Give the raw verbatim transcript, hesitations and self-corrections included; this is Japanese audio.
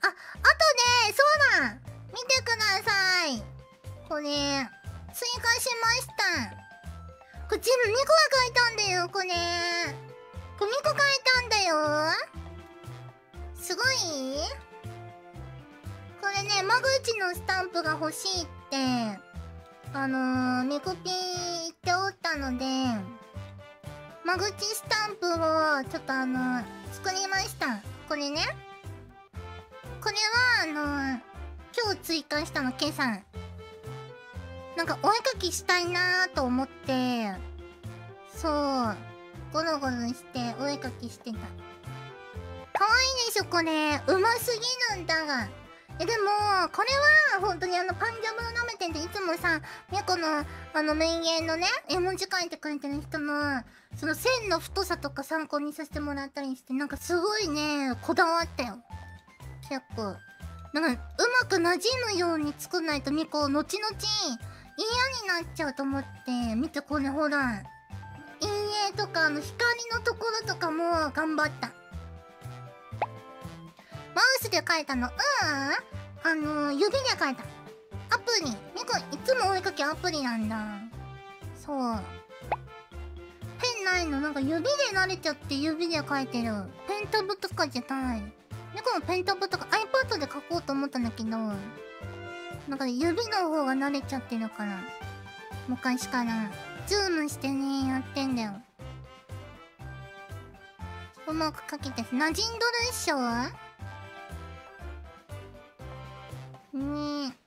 あとね、そうだ、見てください。これ追加しました。これ全部ミコが書いたんだよ。これこれミコ書いたんだよ。すごい。これね、間口のスタンプが欲しいってあのー、ミコピー言っておったので、間口スタンプをちょっとあのー、作りました。これね、これはあのー、今日追加したの。今朝なんかお絵かきしたいなーと思って、そうゴロゴロしてお絵かきしてた。かわいいでしょこれ。うますぎるんだが。えでもこれは本当にあのパンジャムのなめてんで、いつもさミコのあの名言のね絵文字書いてくれてる人のその線の太さとか参考にさせてもらったりして、なんかすごいねこだわったよ。結構なんかうまく馴染むように作んないとミコ後々嫌になっちゃうと思って。見てこれほら、陰影とかあの光のところとかも頑張った。マウスで描いたの？うーん、あのー、指で描いた。アプリ。ミコいつもお絵かきアプリなんだ。そう。ペンないの。なんか指で慣れちゃって指で描いてる。ペンタブとかじゃない。ミコもペンタブとか iPad で描こうと思ったんだけど、なんか指の方が慣れちゃってるから。昔から。ズームしてね、やってんだよ。うまく描けて、馴染んどるっしょ？ねえ。